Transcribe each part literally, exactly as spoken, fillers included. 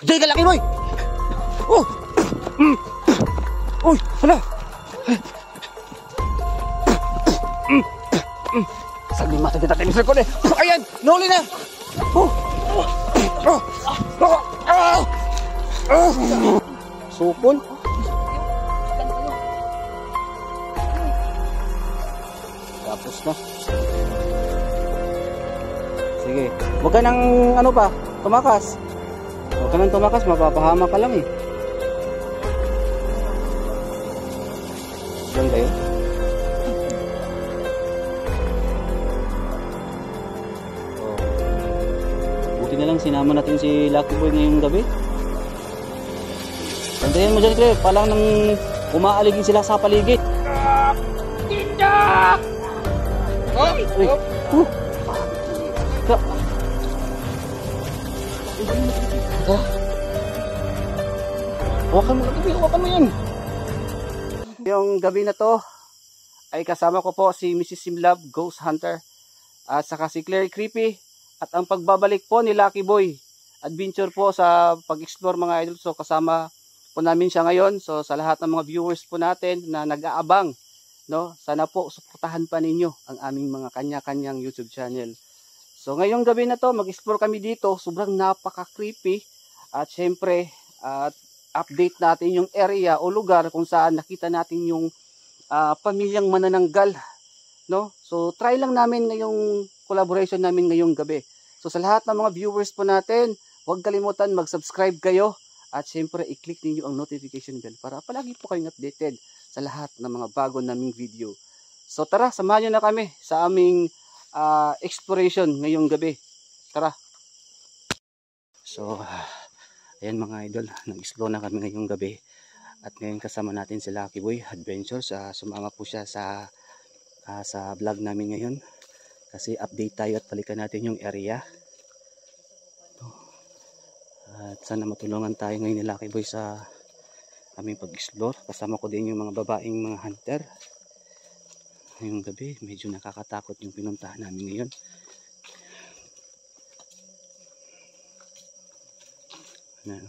Diyan ka, Lucky Boy! Oh! Mm. Uy, hala! Mm. Mm. Sabi mata kita tayo sa kone. Ayan, nuli na. Oh. Oh. Oh. Oh. Oh. Supol. Tapos na. Sige, huwag ka nang ano pa, tumakas. Huwag ka nang tumakas, mapapahama ka lang eh. Diyan kayo? Buti na lang sinama natin si Lucky Boy ngayong gabi. Tantayin mo dyan, Claire. Palang nang umaaligin sila sa paligid. Tindak! Oh! Uy! Uh! Ka! Ka! Hawakan mo, Lucky Boy. Hawakan mo yan. Yung gabi na to ay kasama ko po si Missus Simlab, Ghost Hunter, at saka si Claire Creepy. At ang pagbabalik po ni Lucky Boy adventure po sa pag-explore mga idol. So kasama po namin siya ngayon. So sa lahat ng mga viewers po natin na nag-aabang, no, sana po suportahan pa ninyo ang aming mga kanya-kanyang YouTube channel. So ngayong gabi na to mag-explore kami dito. Sobrang napaka-creepy. At syempre at update natin yung area o lugar kung saan nakita natin yung uh, pamilyang manananggal, no? So try lang namin ngayong collaboration namin ngayong gabi. So sa lahat ng mga viewers po natin, huwag kalimutan mag-subscribe kayo at syempre i-click niyo ang notification bell para palagi po kayong updated sa lahat ng mga bago naming video. So tara, samahan niyo na kami sa aming uh, exploration ngayong gabi. Tara. So ayan mga idol, nag-explore na kami ngayong gabi. At ngayon kasama natin si Lucky Boy Adventures. Uh, sumama po siya sa uh, sa vlog namin ngayon. Kasi update tayo at balikan natin yung area. At sana matulungan tayo ngayon ni Lucky Boy sa aming pag-explore. Kasama ko din yung mga babaeng mga hunter. Ngayong gabi, medyo nakakatakot yung pinuntahan namin ngayon. Ano?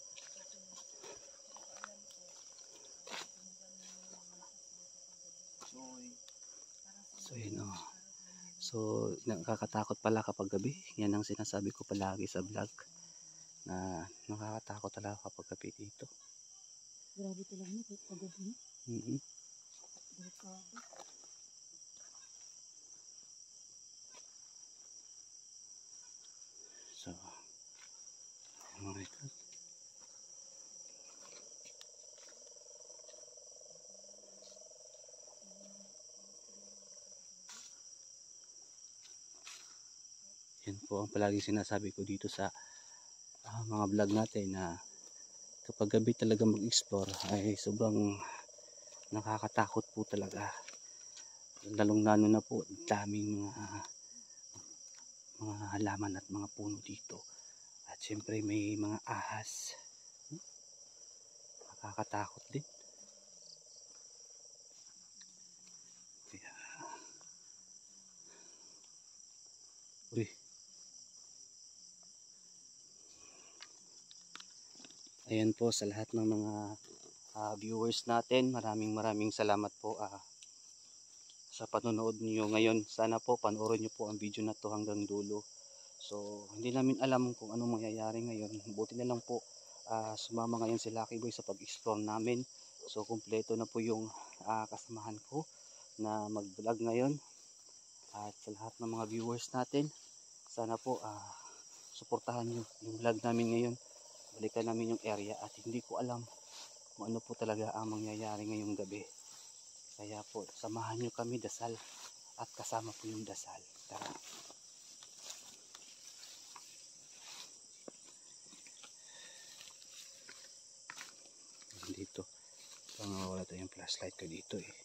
So yun o. So nakakatakot pala kapag gabi. Yan ang sinasabi ko palagi sa vlog. Na nakakatakot talaga kapag gabi dito. Grabe talaga nito kapag gabi. Mm-hmm. So mga ito. Yan po ang palagi sinasabi ko dito sa uh, mga vlog natin na kapag gabi talaga mag-explore ay sobrang nakakatakot po talaga. Lalong lalo na po daming mga mga halaman at mga puno dito. At syempre may mga ahas. Nakakatakot din. Kaya uy. Ayan po sa lahat ng mga uh, viewers natin. Maraming maraming salamat po uh, sa panonood niyo ngayon. Sana po panoorin niyo po ang video na to hanggang dulo. So hindi namin alam kung anong mangyayari ngayon. Buti na lang po uh, sumama ngayon si Lucky Boy sa pag-explore namin. So kumpleto na po yung uh, kasamahan ko na mag-vlog ngayon. At sa lahat ng mga viewers natin, sana po uh, suportahan niyo yung vlog namin ngayon. Balikan namin yung area at hindi ko alam kung ano po talaga ang mangyayari ngayong gabi. Kaya po samahan nyo kami dasal at kasama po yung dasal. Tara. Dito. Pangawala tayo yung flashlight ko dito eh.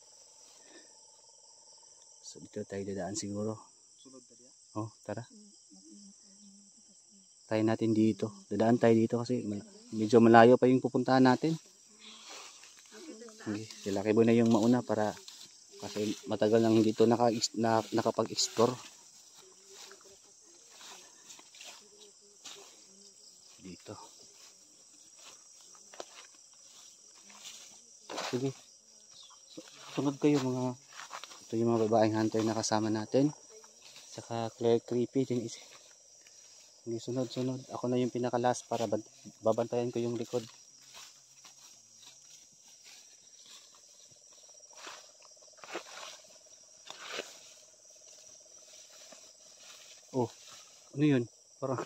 So dito tayo dadaan siguro. Sunod na diya? Oh, tara. Tayo natin dito. Dadaan tayo dito kasi medyo malayo pa yung pupuntahan natin. Okay, si Lucky Boy na yung mauna para kasi matagal nang dito naka, na, nakapag-explore. dito. Sige. Sunod kayo mga, ito yung mga babaeng hunter na kasama natin. Saka Claire Creepy din is. Hindi sunod sunod. Ako na yung pinaka-last para babantayan ko yung likod. Oh, ano yun? Parang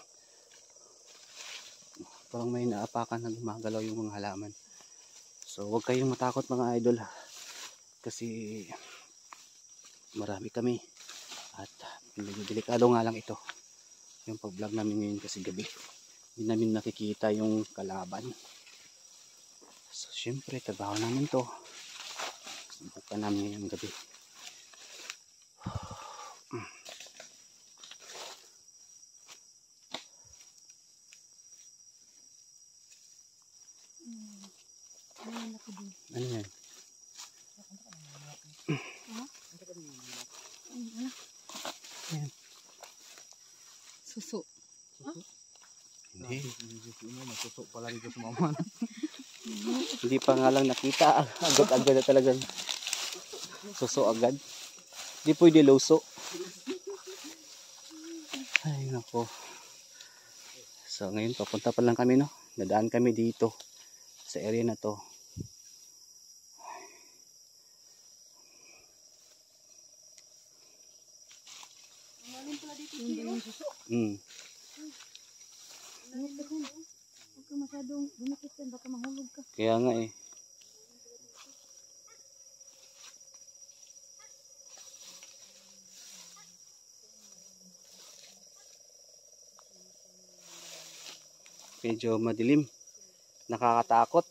parang may naapakan na gumagalaw yung mga halaman. So huwag kayong matakot mga idol ha. Kasi marami kami at delikado nga lang ito yung pag vlog namin ngayon kasi gabi hindi namin nakikita yung kalaban. So syempre trabaho namin to, subukan namin ngayong gabi. Ano yan? Yan. Suso. Hindi. Suso pala dito sa mama. Hindi pa nga lang nakita. Agad-agad na talagang suso agad. Hindi pwede loso. Ay nako. So ngayon papunta pa lang kami no. Nadaan kami dito sa area na to. Hmm. Huwag ka masyadong bumikit yan, baka mahulog ka. Kaya nga eh. Medyo madilim. Nakakatakot.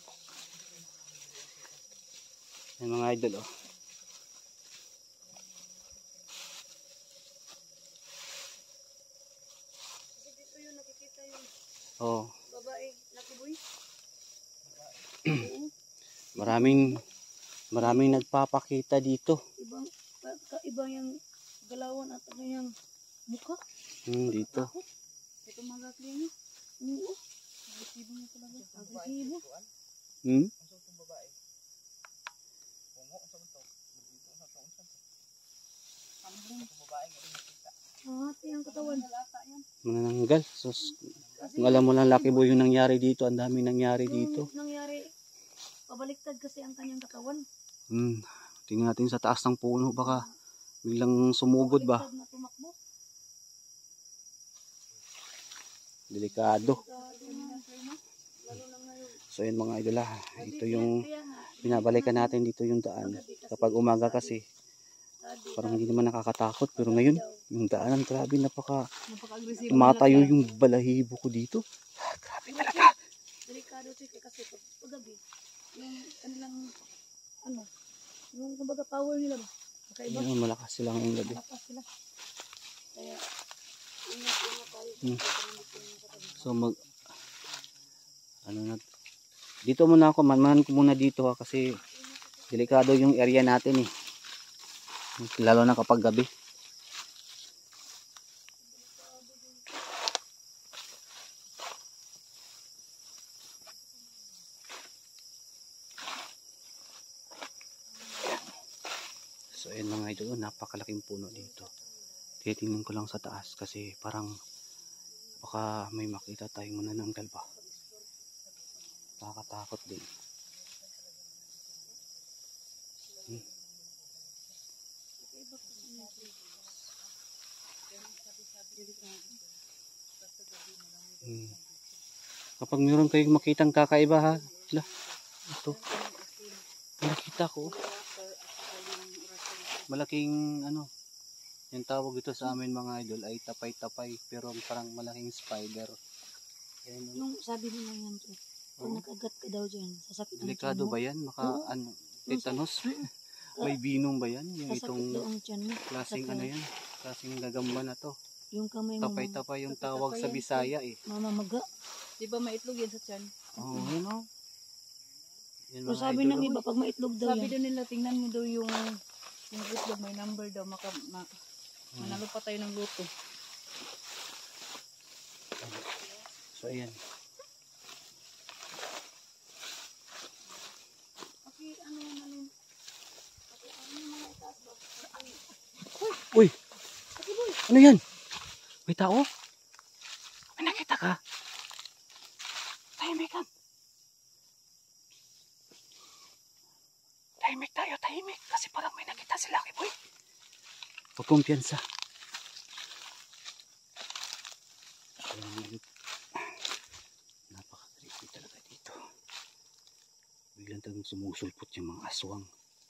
Yan mga idol oh. Oh. Babae, nakiboy. Maraming maraming nagpapakita dito. Ibang ibang yung galawan at ang yung mukha. Hmm, dito. Ito mga kliyo. Oo. Agresibo mo talaga. Agresibo. Hmm? Hati ang katawan. Manananggal. So, kung alam mo lang Lucky Boy yung nangyari dito, ang dami nangyari dito. Yung nangyari, pabaliktad kasi ang kanyang katawan. Hmm. Tingnan natin sa taas ng puno, baka biglang sumugod ba. Baliktad na tumakbo. Delikado. Lalo na ngayon. So yun mga idol, ito yung binabalikan natin dito yung daan. Kapag umaga kasi, parang hindi naman nakakatakot. Pero ngayon, yung daanan, grabe, napaka Napaka-agresibo. tumatayo yung balahibo ko dito. Ah, grabe talaga. Delikado ito kasi pag gabi, yung kanilang, ano, yung kumbaga power nila ba? Kakaiba. Ayun, malakas sila ngayong gabi. Malakas sila. Kaya, ingat-ingat tayo. Hmm. So mag, ano na, dito muna ako, manmanan ko muna dito ha, kasi delikado yung area natin eh. Lalo na kapag gabi. So ayun mga idol, napakalaking puno dito. Titingnan ko lang sa taas kasi parang baka may makita tayong manananggal ba. Nakakatakot din. Hmm. Hmm. Kapag mayroon kayong makitang kakaiba ha, ila, ito, nakita ko, malaking ano, yung tawag ito sa amin mga idol ay tapay-tapay, pero parang malaking spider. Ayan, Yung sabi nila yan, Joy, pag oh. nakagat ka daw dyan, sasakit ang Delikado tiyan mo. ba yan? Maka, Oo. ano, tetanus? May binom ba yan? Yung Sasakit itong daw ang tiyan mo. klaseng Saka, ano yan? Klaseng gagamba na to. yung kamay mo, Tapay-tapay yung Tapay-tapay tawag sa yan. Bisaya eh. mamamaga. Di ba maitlog yan sa tiyan? Oo, oh, yun o. Yan Pero mga sabi idol, ng oh. iba, pag maitlog daw Sabi yan, daw nila, tingnan mo daw yung yung itlog, may number daw, maka, ma, manalo pa tayo ng luto. So So ayan. Okay, ano naman. Okay, ano naman itaas ba? Uy! Ano yan? May tao? May nakita ka? Tahimik ka. Tahimik tayo, tahimik. Kasi parang may nakita si Lucky Boy. Huwag kumpiyansa. Napaka-creepy talaga dito. Biglang talagang sumusulpot yung mga aswang.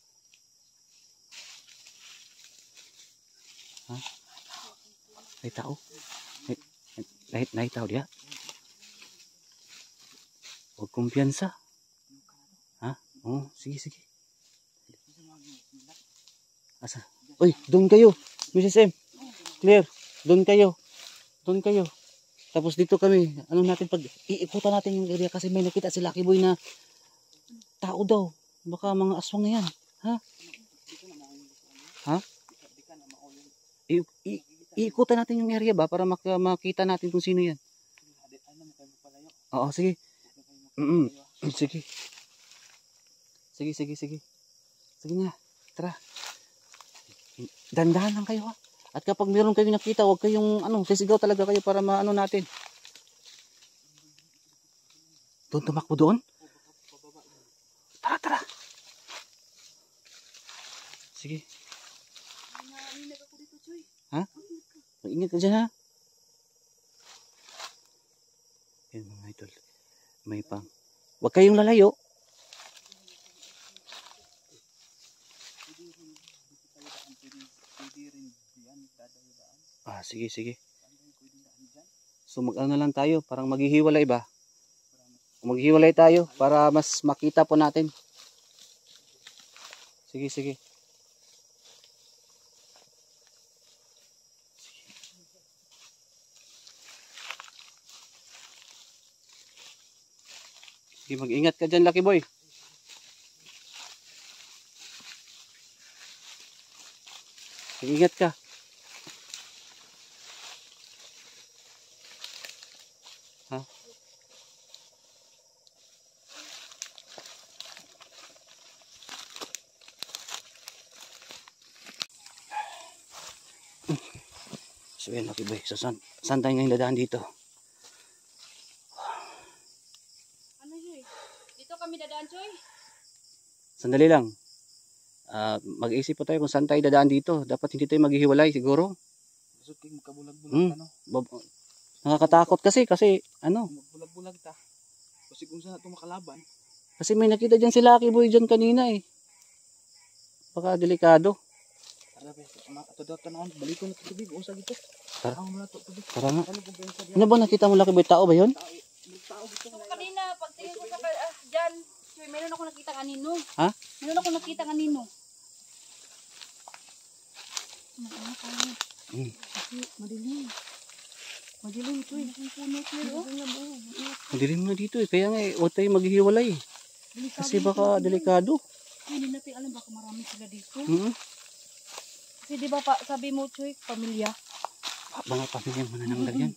Ha? May tao? May, may, may tao diya? Huwag kumpiyansa. Ha? Oo, sige, sige. Asa? Uy, doon kayo. Missus M. Clear. Doon kayo. Doon kayo. Tapos dito kami. Ano natin pag iikutan natin yung area kasi may nakita si Lucky Boy na tao daw. Baka mga aswang na yan. Ha? Ha? I, i, iikutan natin yung area ba para mak makita natin kung sino yan. Oo, sige. Mm -mm. Sige. Sige, sige, sige. Sige nga. Tara. Dandahan lang kayo ha. At kapag meron kayong nakita, huwag kayong ano, sisigaw talaga kayo para maano natin. Doon tumakbo doon? Tara, tara. Sige. Ha? Mag-ingat ka dyan ha. Yan mga idol. May pang. Huwag kayong lalayo. Ah, sige, sige. So mag-ano na lang tayo, parang maghihiwalay ba? Maghihiwalay tayo para mas makita po natin. Sige, sige. Sige, mag-ingat ka dyan, Lucky Boy. Mag-ingat ka. Ha? So yan, Lucky Boy. So saan, saan tayo ngayon dadaan dito? Ano yun? Dito kami dadaan, Choy? Sandali lang. Uh, mag-isip po tayo kung saan tayo dadaan dito. Dapat hindi tayo maghihiwalay siguro. Gusto kayo magkabulag-bulag Hmm. ano? Bab- Nakakatakot kasi, kasi ano. Magbulag-bulag ta. Kasi kung saan ito makalaban. Kasi may nakita dyan si Lucky Boy dyan kanina eh. Baka delikado. Tara be, ato daw tanawon, balik ko na to tubig, unsa gito? Tara. Ako na to tubig. Tara nga. Ano kung pensa diyan? Ano ba nakita mo, Lucky Boy? Tao ba yun? Tao gito. So, kanina, pagtingin ko sa ah, dyan, Choy, meron ako nakita kanino. Ha? Meron ako nakita kanino. Ano, ano, ano? Hmm. Kasi, madilim. Madilim, Choy. Ang puno, Choy, oh. Madilim na dito eh. Kaya nga eh, huwag tayo maghihiwalay eh. Kasi baka delikado. Ay, hindi natin alam, baka marami sila dito. Hmm? Kasi di ba pa, sabi mo, Choy, pamilya. Mga pamilyang manananggal yan.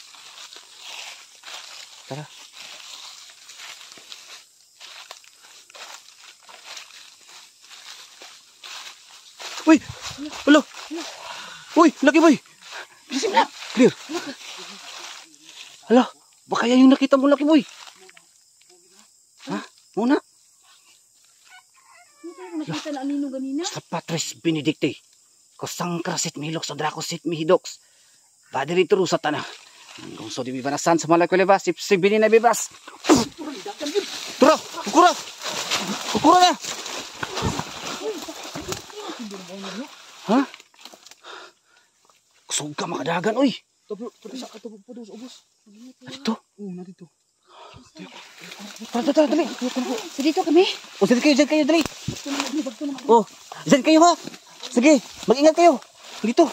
Tara. Uy! Hello! Uy! Lucky Boy! Bilisin mo na! Clear! Hala! Baka yan yung nakita mo, Lucky Boy! Ha? Muna? Ano tayo nakita na anino ganina? Sa Patris Benedicte, Kosang Krasit Milok sa Dracosit Mihidox, Padre Turu sa Tana, hanggang so di bibanasan sa malay ko leba, sipsibinin na bibas. Tura! Kukura! Kukura na! Ha? Kusog ka makadagan, uy! Tabi, tabi sa ato po dos ubos. Ito? Oo, na dito. Tara, tara, dali! So dito kami? O, dyan kayo, dyan kayo, dali! O, dyan kayo ha! Sige, mag-ingat kayo! Dito!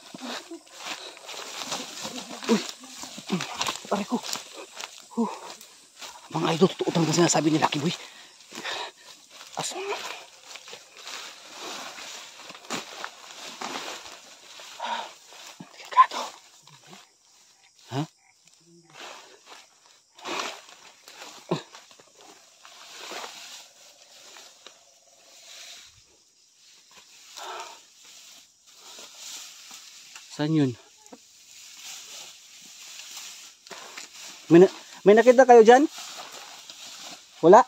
Uy! Pare ko! Uh, mga idol, totoo talaga sinasabi ni Lucky Boy. Asa? Delikado. Ha? Saan yun? May, na, may nakita kayo dyan? Wala?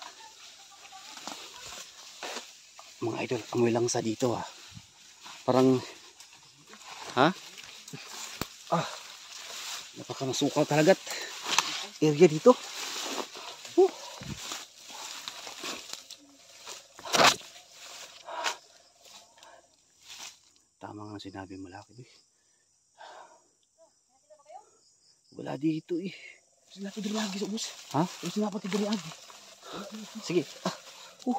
Mga idol, amoy lang sa dito ah. Parang, ha? Ah, napakamasukal talaga area dito. Oh. Tama nga sinabi mo, Lucky Boy. Wala dito eh. Sila pa diri lagi sa ubos. Ha? Sila pa diri lagi. Sige. Ah. Uh.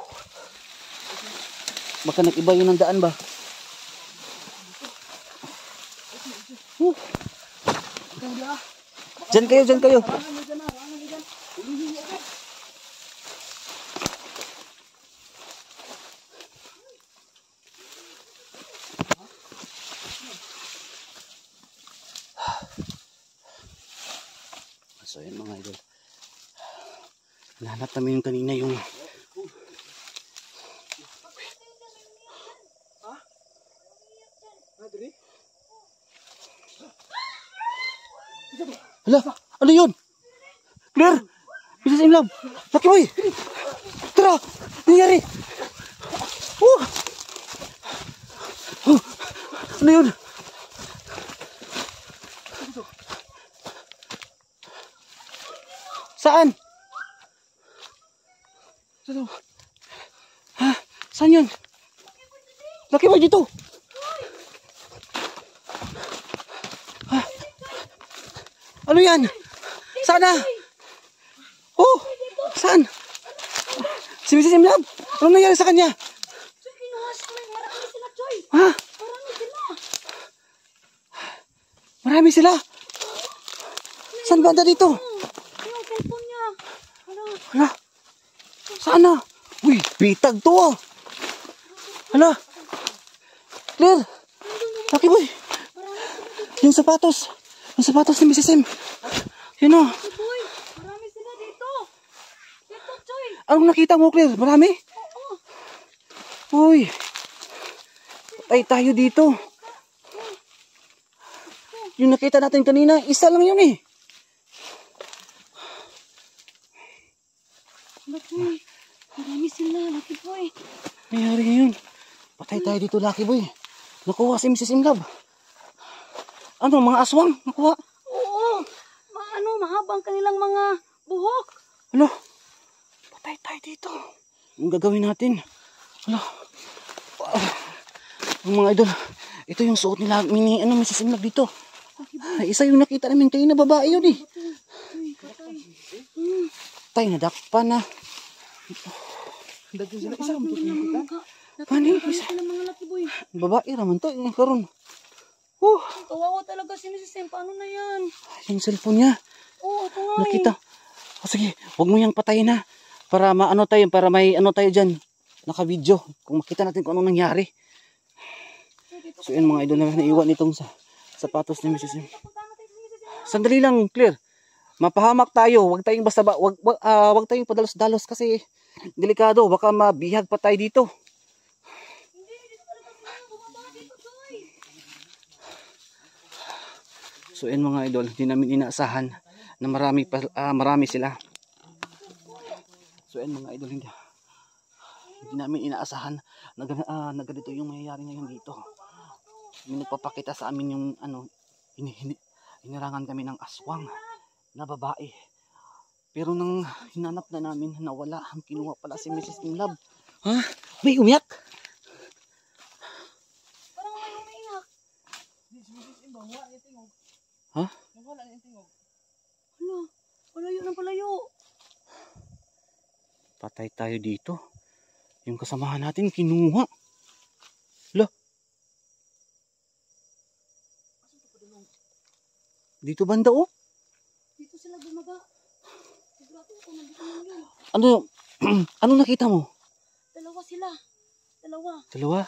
Baka nag-iba yun ang daan ba? Uh. Diyan kayo, diyan kayo. So yun mga idol. Nahanap namin yung kanina yung hala, ano yun? Claire! Missus Imlab! Lucky Boy! Tara! Nangyari! Oh! Oh! Ano yun? Saan? Ha? Saan yun? Lucky Boy dito! Ha? Ano yan? Sana? Oh! Saan? Si Missus Imlab! Anong nangyari sa kanya? Choy, kinuha siya. Marami sila, Choy. Ha? Marami sila. Marami sila! Saan banda dito? Yung cellphone niya. Hala. Hala! Saan na? Uy, bitag to ah! Hala! Claire! Lucky Boy! Yung sapatos! Yung sapatos ni Missus M! Yun o! Boy, marami sila dito. Dito, Choy. Anong nakita mo, Claire? Marami? Oo. Uy! Patay tayo dito! Yung nakita natin kanina, isa lang yun eh! Lucky Boy, marami sila, Lucky Boy. Nangyari ngayon. Patay tayo dito, Lucky Boy. Nakuha si Missus Imlab. Ano, mga aswang? Nakuha? Oo. Maano, mahabang kanilang mga buhok. Hala, patay tayo dito. Ang gagawin natin? Hala, ah, mga idol, ito yung suot nila, mini, ano, Missus Imlab dito. Ay, isa yung nakita namin kayo na babae yun eh. Uy, patay. Tay, nadakpan na. Daghan sila isa mo kita. Paano yung Marami isa? sila mga Lucky Boy. Babae raman to, yung karon. Uh, Kawawa talaga si Missus M. Paano na yan? yung cellphone niya. Oo, ito nga eh. Nakita. O sige, huwag mo yang patayin ha. Para maano tayo, para may ano tayo dyan. Naka-video. Kung makita natin kung anong nangyari. So yun mga idol na naiwan itong sa sapatos ni Missus M. Sandali lang, Claire. Mapahamak tayo. Huwag tayong basta ba, wag, wag, uh, wag tayong padalos-dalos kasi delikado. Baka mabihag pa tayo dito. So yun mga idol, hindi namin inaasahan na marami, pa, uh, marami sila. So yun mga idol, hindi, hindi namin inaasahan na, uh, na ganito yung mayayari ngayon dito. May nagpapakita sa amin yung ano, ini, ini, inirangan kami ng aswang na babae. Pero nang hinanap na namin, nawala. Ang kinuha pala si Missus Imlab. Ha? May umiyak? Parang may umiiyak. Ha? Hala, palayo ng palayo. Patay tayo dito. Yung kasamahan natin, kinuha. Hala. Dito banda oh. Dito sila gumaga. Sigurado ako nandito lang yun. Ano, ano nakita mo? Dalawa sila. Dalawa. Dalawa?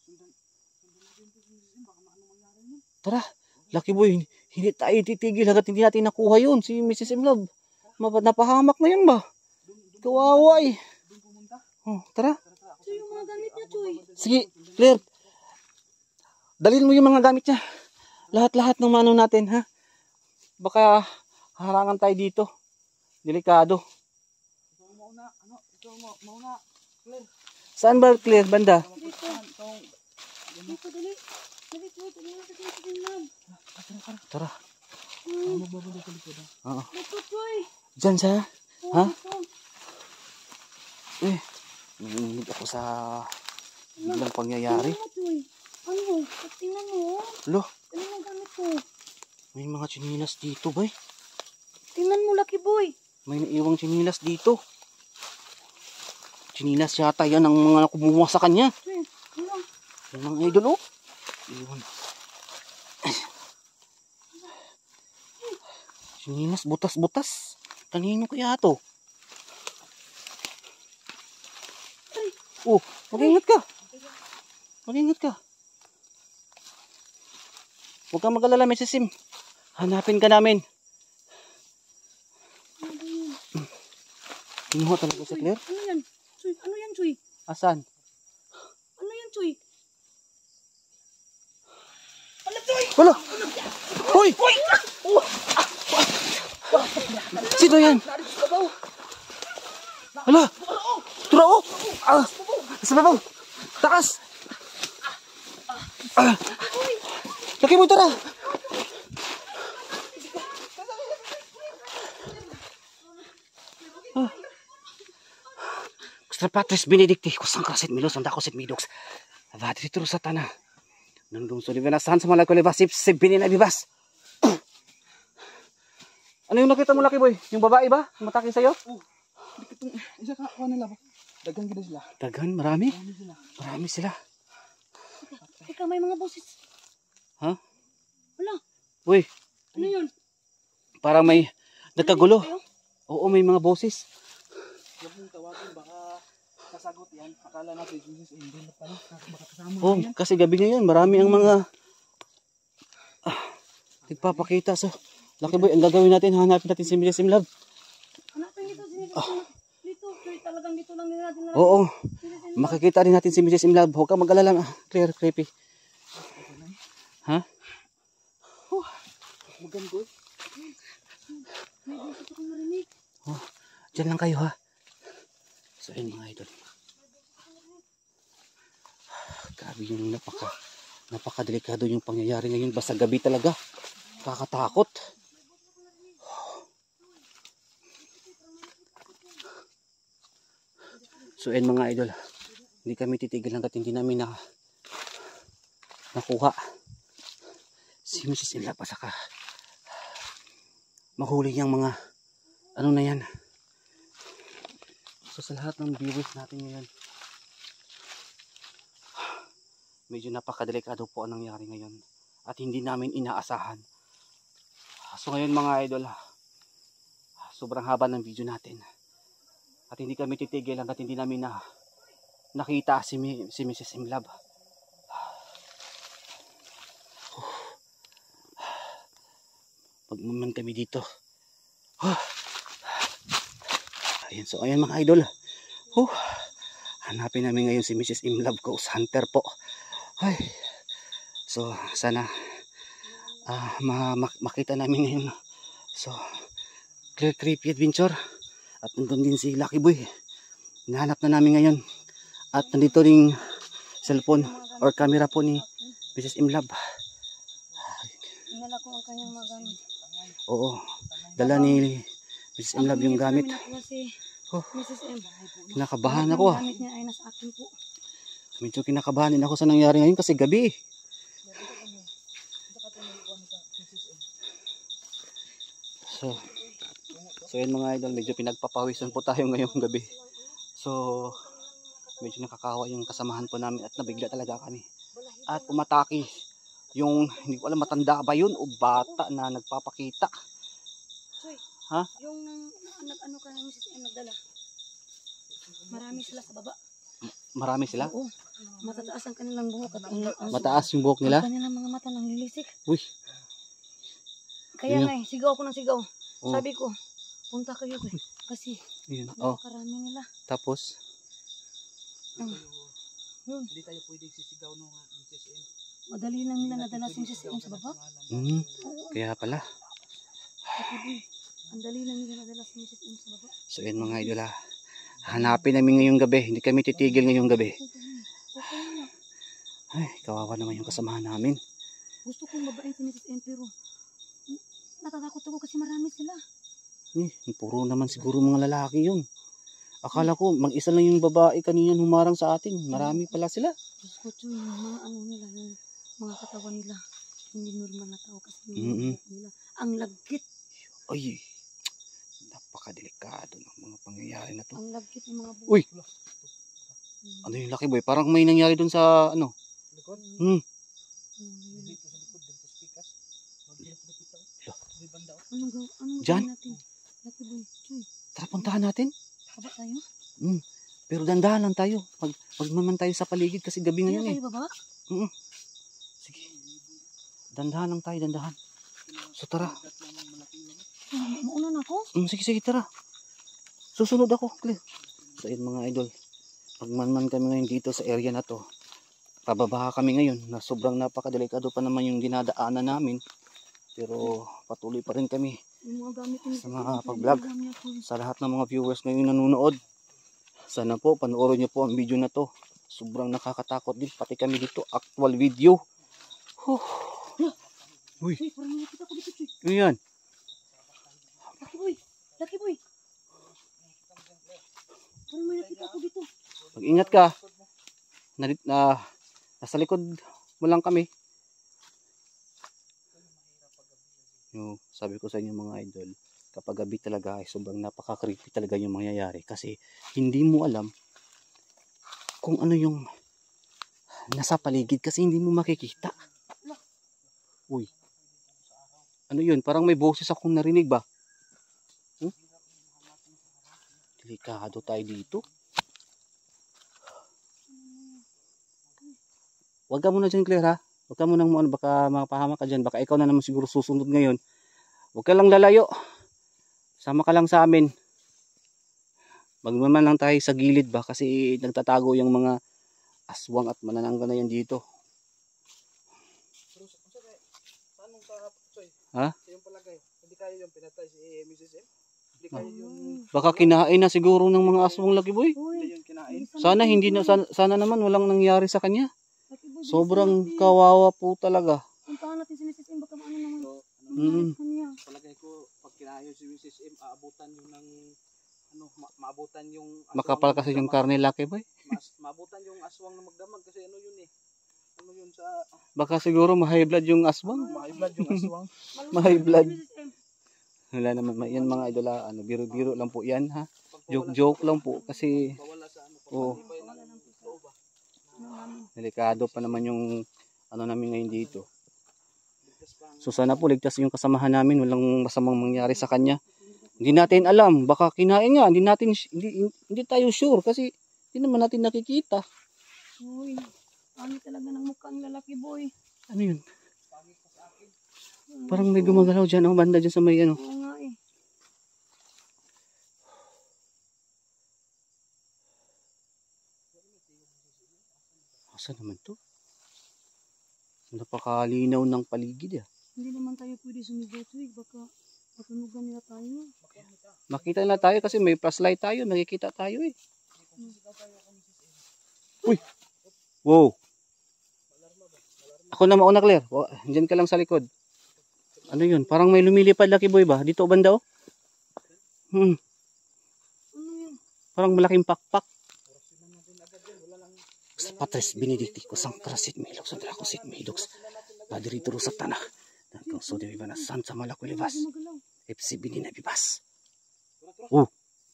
Tara, Lucky Boy, hindi tayo titigil hanggat hindi natin nakuha yun. Si Missus Imlab, napahamak na yun ba? Kawawa eh. Oh, tara. So yung mga gamit niya, Choy. Sige, Claire. Dalhin mo yung mga gamit niya. lahat-lahat ng mano natin, ha? Baka harangan tayo dito. Delikado. Ito mauna, ano? Ito mo, mauna. Clear. Saan ba clear banda? Dito. Dito, dali. Dali po, dali na sa Simlab. Tara. Ano magbabalik ulit ko daw? Oo. Dito, Choy. Diyan sa, Oh, ha? dito. Eh, nanginginig ako sa biglang pangyayari. Tingnan mo, Choy. Ano? Tingnan mo. Lo, Ano yung gamit ko? may mga chinilas dito, bay. Tingnan mo, Lucky Boy. May naiwang chinilas dito. Chinilas yata yan ang mga kumuha sa kanya. Choy, ano? Yan ang idol, oh. Iwan. Chinilas, butas-butas. Kanino kaya to? Oh, mag-ingat ka. Mag-ingat ka. Huwag kang mag-alala, Missus Sim. Hanapin ka namin. Kinuha talaga si Claire? Ano yan? Choy, ano yan, Choy? Asan? Ano yan, Choy? Wala! Hoy! Sino yan? Hala! Turao! Ah! Sa babaw! Takas! Ah! Laki mo, tara! Ah. Extra Patris Benedicti, kusang krasit milos, ang dako sit midox. Avadri turu satana. Nandung so libanasan sa mga kulibasip, si Benin Abibas. Ano yung nakita mo, Lucky Boy? Yung babae ba? Matake sa'yo? Itong isa ka kuha nila ba? Dagang gid sila. Daghan, marami. Marami sila. Marami sila. Teka, may mga boses. Ha? Wala. Uy, Ano yun? parang may nagkagulo. Kayo? Oo, may mga boses. Huwag mong tawagin, baka kasagot yan. Akala natin Jesus eh, hindi na pala. Baka kasama Oh, na yan. kasi gabi ngayon, marami ang mga ah, nagpapakita. So, Lucky Boy, ang gagawin natin, hanapin natin si Missus Simlab. Hanapin dito, sinigit dito. Choy, talagang dito lang nila natin. Oo, makikita rin natin si Missus Simlab. Huwag kang mag-alala. Clear, creepy. Ha? Maganda eh. May boses akong marinig. Oh, dyan lang kayo, ha? So, yun mga idol. Grabe yung napaka, napaka-delikado yung pangyayari ngayon. Basta gabi talaga. Kakatakot. So, yun mga idol. Hindi kami titigil hanggat hindi namin na nakuha si Missus Inla pa saka mahuli yung mga ano na yan. So sa lahat ng viewers natin ngayon, medyo napakadelikado po ang nangyari ngayon at hindi namin inaasahan. So ngayon mga idol, sobrang haba ng video natin at hindi kami titigil hanggat hindi namin na nakita si, si Missus Imlab. Pagmaman kami dito. Oh. Ayan, so ayan mga idol. Oh. Hanapin namin ngayon si Missus Imlab Ghost Hunter po. Ay. So sana uh, ma mak makita namin ngayon. So clear creepy adventure. At nandun din si Lucky Boy. Hinahanap na namin ngayon. At nandito ring cellphone or camera po ni Missus Imlab. Inala ko ang kanyang magamit. Oo. Dala ni Missus Imlab yung gamit. Si Oh, Missus M. kinakabahan ako ah. Ang gamit niya ay nasa akin po. Medyo kinakabahan din ako sa nangyari ngayon kasi gabi. So, so yun mga idol, medyo pinagpapawisan po tayo ngayong gabi. So, medyo nakakawa yung kasamahan po namin at nabigla talaga kami. At umatake yung, hindi ko alam matanda ba yun o bata na nagpapakita. Choy, Ha? yung nag ano ka ng Missus M nagdala. Marami sila sa baba. Marami sila? Oo. Matataas ang kanilang buhok at ang, ang Mataas yung buhok nila? ang kanilang mga mata nang lilisik. Uy. Kaya Yun. nga eh, sigaw ako ng sigaw. Oh. Sabi ko, punta kayo eh. Kasi Yun. Oh, napakarami nila. tapos Um, yun. Hindi tayo pwede sisigaw nung uh, Missus M. Madali lang nila nadala si Missus M sa baba. Hmm, Oo, kaya pala. Lucky boy. Ang dali lang nila nadala si Missus M sa baba. So yun mga idol ha. Hanapin namin ngayong gabi. Hindi kami titigil ngayong gabi. Okay na. Ay, kawawa naman yung kasamahan namin. Gusto kong babain si Missus M pero n- natatakot ako kasi marami sila. Eh, puro naman siguro mga lalaki yun. Akala ko mag-isa lang yung babae kanina humarang sa atin. Marami pala sila. Diyos ko, Choy, yung mga ano nila, yung mga katawan nila, hindi normal na tao kasi yung Mm-mm. buhok nila. Ang lagkit, Ay, napakadelikado ng mga pangyayari na to. ang lagkit ng mga buhok. Uy, Mm. ano yung laki boy? Parang may nangyari dun sa ano. Likod. Hmm, Mm. Dito sa likod, dito sa pikas. Mag-dito sa pikas. May banda. oh. Anong gaw, anong Diyan? gawin natin? Lucky boy, Choy, tara puntahan natin. baba tayo? Hmm, pero dandahan lang tayo. Pag, pagmaman tayo sa paligid kasi gabi Hindi ngayon na eh. tayo baba? Sige. Dandahan lang tayo, dandahan. So tara. Mm, mauna na ako? Hmm, sige, sige, tara. Susunod ako, Claire. So yun mga idol. Pagmanman kami ngayon dito sa area na to. Pababaha kami ngayon na sobrang napakadelikado pa naman yung dinadaanan namin. Pero patuloy pa rin kami Yung mga gamit ni Sa Missus mga M, pag-vlog. pinagam niya, Choy. sa lahat ng mga viewers ngayon nanonood. Sana po panoorin niyo po ang video na to. Sobrang nakakatakot din pati kami dito, actual video. Huh. Uy, Choy, parang may nakita ko dito, Choy. ano yan? Lucky boy, Lucky boy. Parang may nakita ko dito. Mag-ingat ka. Na, na, nasa likod mo lang kami. Yung sabi ko sa inyo mga idol, kapag gabi talaga ay sobrang napaka-creepy talaga yung mangyayari kasi hindi mo alam kung ano yung nasa paligid kasi hindi mo makikita. Uy. Ano yun? Parang may boses akong narinig ba? Hmm? Delikado tayo dito. Huwag ka muna dyan, Claire ha. Huwag ka muna ano, baka mapahamak ka dyan. Baka ikaw na naman siguro susunod ngayon. Huwag ka lang lalayo. Sama ka lang sa amin. Magmaman lang tayo sa gilid ba kasi nagtatago yung mga aswang at manananggal na yan dito. Pero sa sa kaya, paano ka, Choy? Ha? Sa iyong palagay, hindi kaya yung pinatay si Missus M? Hindi kaya yung... Baka kinain na siguro ng mga aswang, Lucky Boy. Hindi yung kinain? Sana hindi na sana, sana naman walang nangyari sa kanya. Lucky boy, Sobrang bilisan natin. kawawa po talaga. Puntahan natin si Missus M, baka ano naman. So, ano, Mm. Sa kanya. palagay ko, pag kinain si Missus M, aabutan yung ng... Ano, ma maabutan yung... aswang Makapal na kasi yung magdamag. karne, Lucky Boy. Mas, maabutan yung aswang na magdamag kasi ano yun eh. Ano yun sa... Baka siguro ma-high blood yung aswang. High blood yung aswang. Malusog May na blood. si Missus M. Wala naman ma- yan mga idola, ano, biro-biro lang po yan ha. Pagpawala Joke-joke sa- lang po kasi Pagpawala sa ano, Oo. pagpatibay ng loob ah. Ano namin. delikado pa naman yung ano namin ngayon dito. Ligtas pa ang- So sana po ligtas yung kasamahan namin, walang masamang mangyari sa kanya. Hindi natin alam, baka kinain nga, hindi natin hindi, hindi tayo sure kasi hindi naman natin nakikita. Uy, pangit talaga ng mukha ng lalaki boy. Ano yun? Hmm, Parang may gumagalaw dyan, oh, banda dyan sa may ano. Oo nga eh. Asa naman to? Napakalinaw ng paligid ah. Hindi naman tayo pwede sumigaw tuwig. Baka matunugan nila tayo. Makita na tayo kasi may flashlight tayo, nakikita tayo eh. Uy! Wow! Ako na mauna, Claire. Wa- Diyan ka lang sa likod. Ano yun? Parang may lumilipad, Lucky Boy ba? Dito banda oh. Hmm. Ano yun? Parang malaking pakpak. Sa Patres Benedicti ko sang krasit milok sa drako sit midoks. Padre turo sa tanah. Dan kung so di ba na san sa malako libas. Gumagalaw. F C bini na bibas. Oh.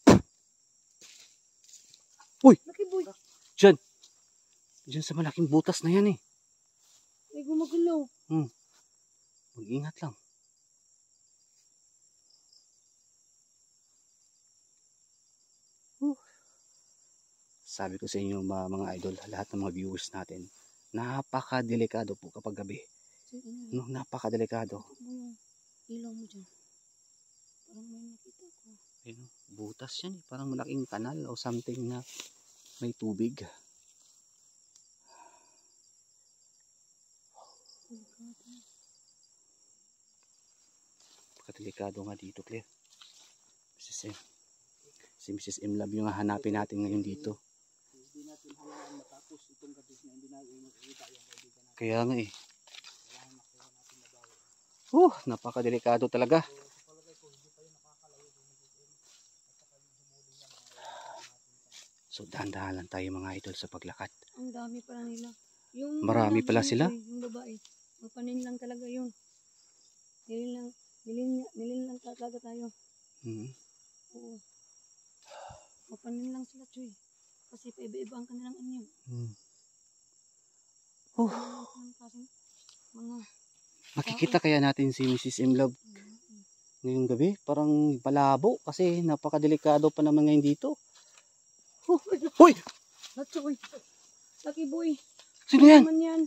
Uy, Lucky boy. diyan. Diyan sa malaking butas na yan eh. May gumagalaw. Mag-ingat lang. Huh. Sabi ko sa inyo mga, mga idol, lahat ng mga viewers natin, napaka-delikado po kapag gabi. So, ano yun? No, napaka-delikado. Takbo yung ilaw mo dyan. Parang may nakita ko. Ayun, butas yan eh. Parang malaking kanal o something na may tubig. Napakadelikado nga dito, Claire. Missus M. Si Missus M Love yung hahanapin natin ngayon dito. Hindi natin hayaan matapos itong gabi na hindi natin makikita yung kaibigan natin. Kaya nga eh. Kailangan makuha natin na bawi. Uh, napakadelikado talaga. So sa palagay ko, hindi pa yun nakakalayo yung Missus M. At saka yung humuli niya mga natin. So dahan-dahan lang tayo mga idol sa paglakad. Ang dami pala nila. Yung Marami pala yung sila? babae, Yung babae. Mapanin lang talaga yun. Nilin lang, nilin, nilin lang talaga tayo. Hmm. Oo. Mapanin lang sila, Choy. Kasi paiba-iba ang kanilang inyo. Hmm. Uh, Ang kasing mga... makikita kaya natin si Missus M Love ngayong gabi? Parang palabo kasi napakadelikado pa naman ngayon dito. Uh, Hoy! Choy! Lucky boy! Sino yan? Naman yan!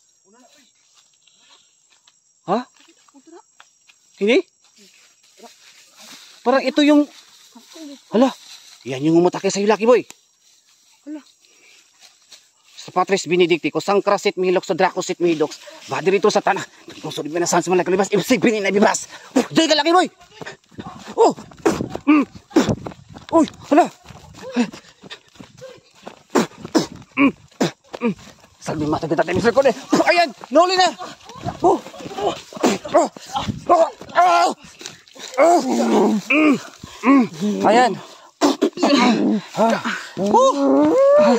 Ha? Hindi? Parang ito yung... Hala! Yan yung umatake sa'yo, Lucky Boy. Hala. Sa Patris Benedicti, kusang krasit mihiloks sa dracosit mihiloks. Badi rito sa tanah. Kung suri binasan sa mga kalibas, ibsig binin na bibas. Oh, jay ka, Lucky Boy! Oh! Mm. Uy! Hala! Mm. Mm. Salbi mata kita tayo, mister Kone. Ayan! Nahuli na! Oh! Oh! Oh! Oh! Oh! Mm. Mm. Ayan! Ah. Oh!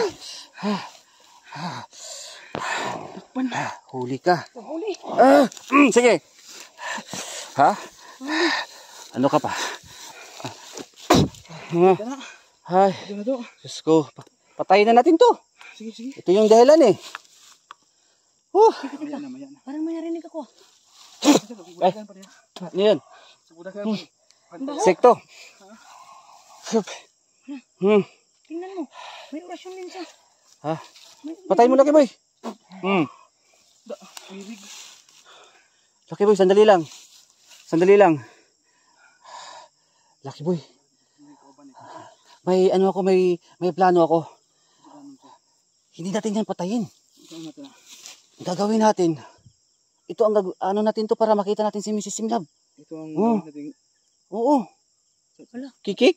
Ah, huli ka. Huli! Ah, mm, sige. Ha? Ano ka pa? Ah. Ay, Ito na to. Diyos ko. Pa- Patayin na natin to. Sige, sige. Ito yung dahilan eh. Oh, Maya na, maya na. Parang may narinig ako. Budagan pa rin. ano yan? Sa budagan pa rin. Sekto. Hmm. Tingnan mo. May orasyon din siya. Ha? May, Patayin mo, Lucky Boy. Hmm. Da, pilig. Lucky Boy, sandali lang. Sandali lang. Lucky Boy. May ano ako, may may plano ako. Hindi natin yan patayin. Ito na to na. Gagawin natin. Ito ang gag- ano natin to para makita natin si Missus M Love. Ito ang Oh. nating Oo. Wala. Kikik?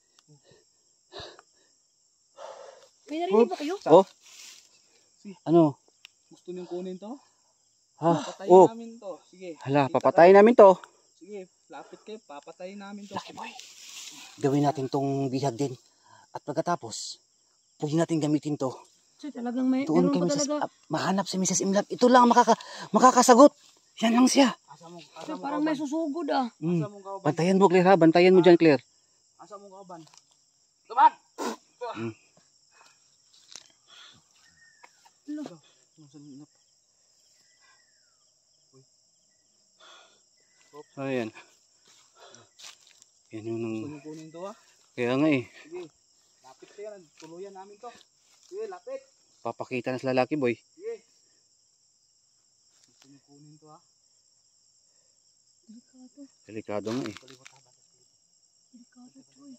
May narinig ba kayo? Oh. Ano? gusto niyong kunin to. Ha? Papatayin Oh. namin to. Sige. Hala, Kita papatayin tayo. namin to. Sige, lapit kayo. Papatayin namin to. Lucky Boy. Gawin natin tong bihag din. At pagkatapos, pwede natin gamitin to. So, talagang may, Doon meron kay pa Missus talaga. Ah, mahanap si Missus M Love. Ito lang ang makaka, makakasagot. Yan lang siya. Asa mo, asa So, mo parang may kauban. susugod ah. Mm. Asa mo kauban. Bantayan mo, Claire ha. Bantayan mo dyan, Claire. Asa mo kauban. Tuman! Mm. Ayan. Yan yung nang... Gusto niyong kunin to ha. Kaya nga eh. Sige. Lapit kayo. Tuluyan namin to. Sige, lapit. Papakita na sila Lucky Boy. Sige. Gusto niyong kunin to ha. Delikado. Delikado nga eh. Kalibot ha. Delikado, Choy.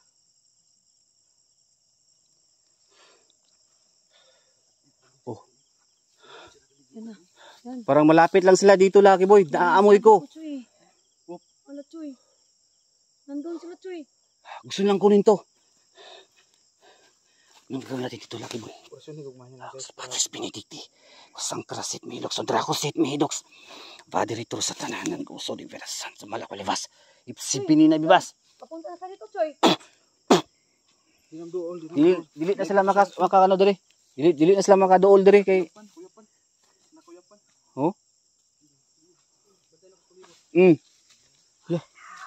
Oh. Yan na. Yan. Parang malapit lang sila dito, Lucky Boy. Naaamoy ko. Choy. Wop. Wala, Choy. Nandun sila, Choy. Gusto nilang kunin to. Anong gagawin natin dito, Lucky Boy? Porasyon ni Gugmayan na Sa Patris Benedicti. Kusang krasit mihidoks. O dracosit mihidoks. Vadiritor sa tananan. Gusto di verasan sa malakulivas. Ipsipinin na bibas. Papunta na sa dito, Choy. Dinam dool. Dili, dili na sila makas, makakano diri. Dili, dili na sila makadool diri kay... Kuyapan, kuyapan. Nakuyapan. Oh? Mm. Yeah.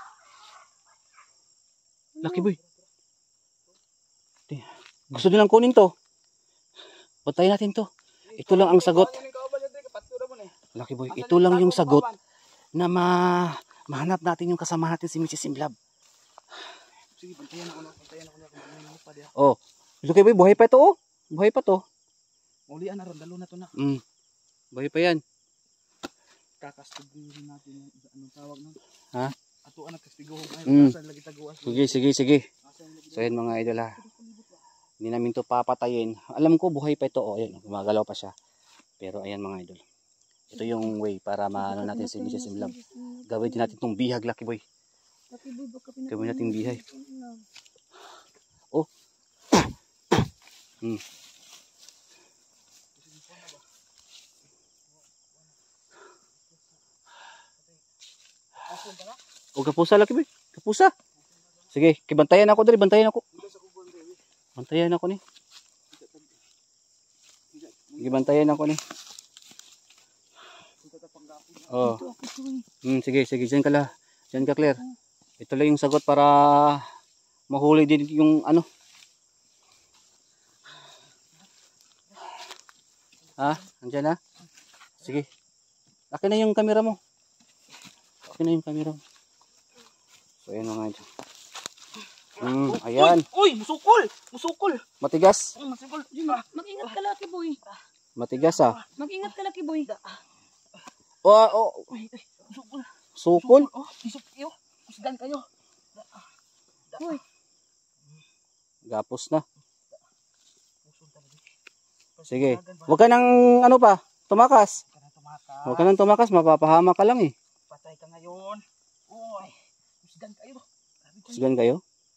Lucky Boy. Di- Gusto nilang kunin to. Patayin natin to. Ito lang ang sagot. Lucky Boy, ito lang yung sagot na ma mahanap natin yung kasama natin si Missus M Love. Sige, pantayan ako na. Pantayan ako na. Kumain ako pa diya. Oh. Lucky Boy, buhay pa ito oh. Buhay pa to. Ulian na ron. Dalo na to na. Mm. Buhay pa yan. Kakastiguhin natin yung anong tawag nun. Ha? Ato anak kastiguhin. Ay, Mm. asan lagi taguas. Sige, sige, sige. Asan lagi So yun mga idol ha. Hindi namin to papatayin. Alam ko buhay pa ito. Oh, ayan, gumagalaw pa siya. Pero ayan mga idol. Ito yung way para maano natin si Missus Imlab. Gawin din natin itong bihag, Lucky Boy. Lucky Boy, baka pinatay Gawin natin mo bihay. si Imlab. Oh. Hmm. O kapusa, Lucky Boy. Kapusa. Sige, kibantayan ako dali, bantayan ako. Bantayan ako ni. Sige, bantayan ako ni. Oh. Ito ako to eh. Hmm, sige, sige, diyan ka la. Diyan ka, Claire. Ito lang yung sagot para mahuli din yung ano. Ha? Andiyan na? Sige. Akin na yung camera mo. Akin na yung camera mo. So, ayan mga ito. Hmm, ayan. Uy, musukol! Musukol! Matigas. Uy, musukol! Mag-ingat ka, Lucky Boy. Matigas ah. Mag-ingat ka, Lucky Boy. Oh, oh. Uy, uy, musukol! Sukol. Oh, isok kayo! Kusgan kayo! Uy, Gapos na. Sige. Huwag ka nang ano pa. Tumakas. Huwag ka na tumaka. Huwag ka nang tumakas. Mapapahama ka lang eh. Patay ka ngayon. Uy, kusgan kayo. Kusgan kayo.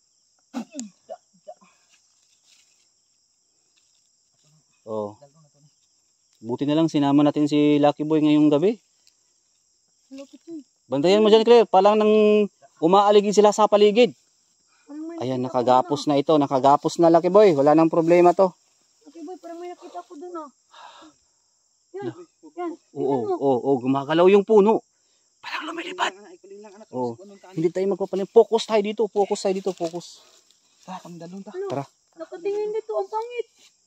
Oh. Buti na lang sinama natin si Lucky Boy ngayong gabi. Lucky Boy. Bantayan mo dyan, Claire. Palang nang umaaligid sila sa paligid. Parang may Ayan, nakita ko nakagapos na ito. Nakagapos na, Lucky Boy. Wala nang problema to. doon, ah. Lucky Boy, parang may nakita ko doon ah. Yan, yan. Oo, oo, oo. Gumagalaw yung puno. Parang lumilipad. Ikuling lang anak. Oo. Hindi tayo magpapalim. Focus tayo dito. Focus tayo dito. Focus. Tara, kami dalon ta. Ano? Tara. Nakatingin dito, ang pangit.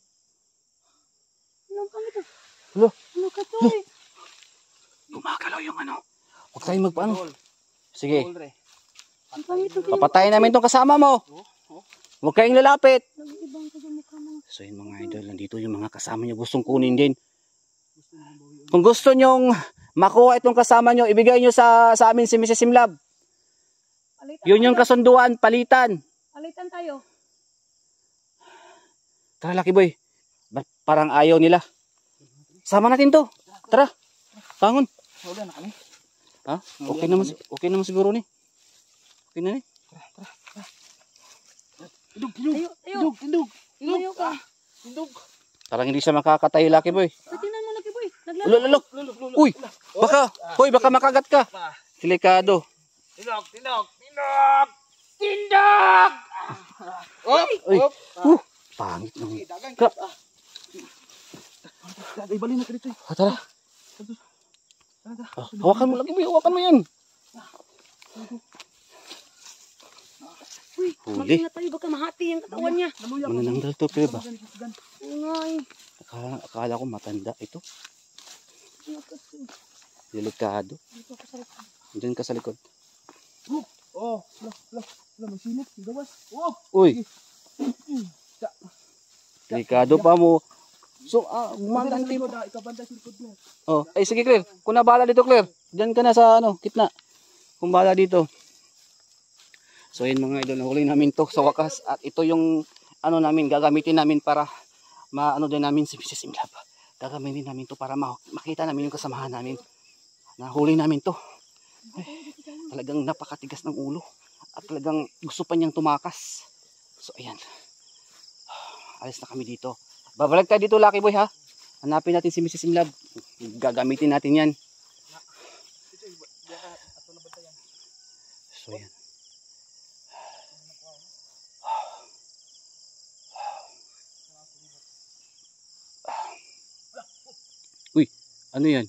Ano ang pangit ah? Hello. Ano ka to eh? Gumagalaw yung ano. Huwag tayong magpaano. Sige. Ang pangit to. Papatayin namin itong kasama mo. Huwag kayong lalapit. Nag-ibang ka sa mukha mo. So yun mga idol, nandito yung mga kasama nyo gustong kunin din. Kung gusto nyong makuha itong kasama nyo, ibigay nyo sa, sa amin si Missus Imlab. Palitan Yun yung tayo. kasunduan, palitan. Palitan tayo. Tara, Lucky Boy. Ba't parang ayaw nila? Sama natin to. Tara. Bangon. Wala na kami. Ha? Okay naman, si- okay naman siguro ni. Okay na ni. Indog, indog. Tayo, tayo. Indog, indog. Tayo ka. Indog. Parang hindi siya makakatayo, Lucky Boy. Tingnan mo, Lucky Boy. Naglalaro. Ulo, ulo, ulo. Uy, baka, hoy, baka makagat ka. Delikado. Indog, indog, indog. Indog! Op, Uy, op. uh, pangit ng... Dagan Ka- ka. Ay, bali na ka dito. Ah, tara. Ah, hawakan mo, Lucky Boy, hawakan mo yan. Uy, Huli. mag-ingat tayo. Baka mahati yung katawan niya. Manananggal to, pero ba? Oo nga eh. Akala, akala ko matanda ito. Ano ka to? Delikado. Dito ako sa likod. Diyan ka sa likod. Oh, la, la, la, may sinip. Gawas. Oh, Uy. Delikado pa mo. So, ah, gumaganti mo. ikaw banda sa likod mo. Oh, ay sige, Claire. Kung nabala dito, Claire. Diyan ka na sa ano, kitna. Kung bala dito. So, yun mga idol, nahuli namin to sa wakas. At ito yung ano namin, gagamitin namin para maano din namin si Missus Imlab. Gagamitin namin to para ma- makita namin yung kasamahan namin. Nahuli namin to. Ay, talagang napakatigas ng ulo. At talagang gusto pa niyang tumakas. So, ayan. Alis na kami dito. Babalik tayo dito, Lucky Boy, ha? Hanapin natin si Missus Imlab. Gagamitin natin yan. So, yan. Uy, ano yan?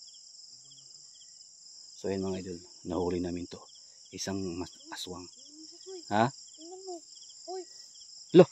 So, yan mga idol. Nahuli namin to. Isang mas- aswang. Ha? Tingnan mo. Uy, Lo.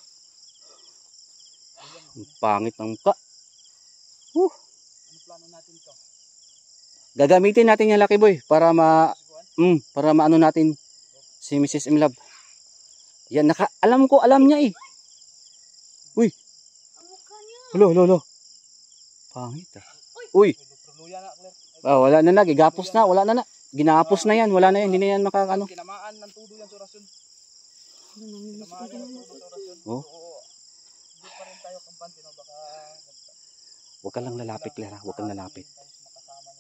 Ang pangit ng mukha. Uh. Ano plano natin to? Gagamitin natin yung Lucky Boy para ma mm, para maano natin si Missus Imlab. Yan naka alam ko, alam niya eh. Uy. ang mukha niya. Lo, lo, lo. Pangit ah. Uy. Luya na, Claire. Ah, wala na na, gigapos na, wala na na. Ginapos na yan, wala na yan, hindi na yan makakano. Kinamaan ng tudo yan sa orasyon. Kinamaan yan ng tudo sa orasyon. Oh. Oo. Hindi pa rin tayo kampante, no? Baka... Huwag ka lang lalapit, Clara. Huwag kang lalapit. Tayo makasama niya.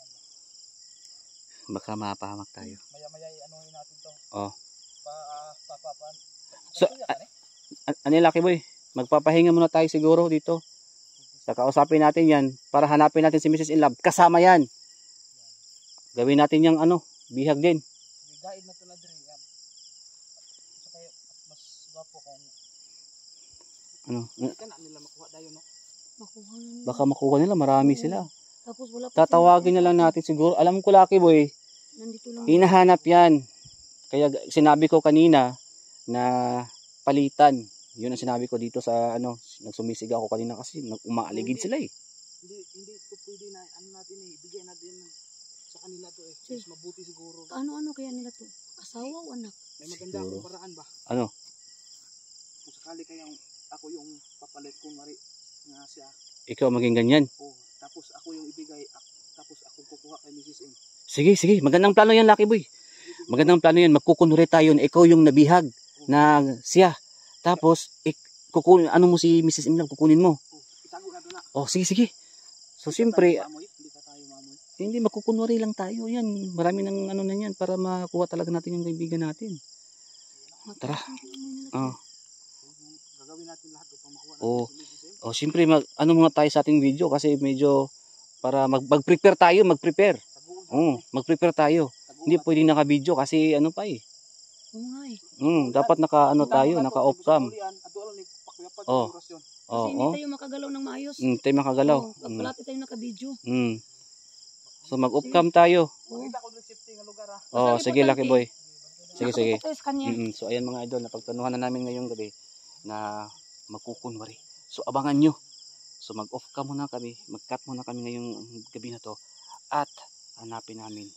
Baka mapahamak tayo. Maya-maya i-anuhin natin to. Oh. Pa, pa, pa, pa. So, a- ano Lucky Boy? Magpapahinga muna tayo siguro dito. Sa kausapin natin yan para hanapin natin si Missus Inlove. Kasama yan. Gawin natin yung ano, bihag din. Bigaid na to na dre. Yan. So kayo, mas gwapo kung Ano? ka na nila makuha dayo, no? Makuha na nila. Baka makuha nila, marami sila. Tapos wala pa Tatawagin na lang natin siguro. Alam ko Lucky Boy, Nandito lang. hinahanap yan. Kaya sinabi ko kanina na palitan. Yun ang sinabi ko dito sa ano, nagsumisiga ako kanina kasi umaaligid sila eh. Hindi, hindi ito pwede na, ano natin eh, bigay natin sa kanila to eh. Sige. Mas mabuti siguro. Ano-ano kaya nila to? Asawa o anak? May maganda Siguro. akong paraan ba? Ano? Kung sakali kayang ako yung papalit kung mari nga siya. Ikaw maging ganyan. Oh, tapos ako yung ibigay, ak- tapos ako kukuha kay Missus M. Sige, sige. Magandang plano yan, Lucky Boy. Magandang plano yan. Magkukunwari tayo na ikaw yung nabihag na siya. Tapos, ik, kukunin, ano mo si Missus Inlove, kukunin mo. Oh, itago na doon na. Oh, sige, sige. So, Hindi ka siyempre, tayo maamoy, Hindi ka tayo maamoy. hindi, magkukunwari lang tayo. Yan, marami ng ano na yan para makuha talaga natin yung kaibigan natin. Tara. Oh, Gagawin natin lahat upang makuha natin Oo. si Missus M. oh siyempre, mag, ano muna tayo sa ating video kasi medyo para mag, mag-prepare tayo, mag-prepare. Taguan Oh, mag-prepare tayo. taguan Hindi natin. pwedeng naka-video kasi ano pa eh. Oo nga eh. Mm, dapat naka ano tayo, naka-off cam. Oh. Oh, Kasi oh, hindi oh. tayo makagalaw ng maayos. Mm, tayo makagalaw. Oo, pag Mm. palapit tayo naka-video. Mm. So mag-off cam tayo. Oo. Makita ko ng safety ng lugar ah. Oh, Basta sige Lucky importante. Boy. Sige, sige. Nakakita tayo sa kanya. Mm, so ayan mga idol, napagplanuhan na namin ngayong gabi na magkukunwari. So abangan nyo. So mag-off cam muna kami, mag-cut muna kami ngayong gabi na to at hanapin namin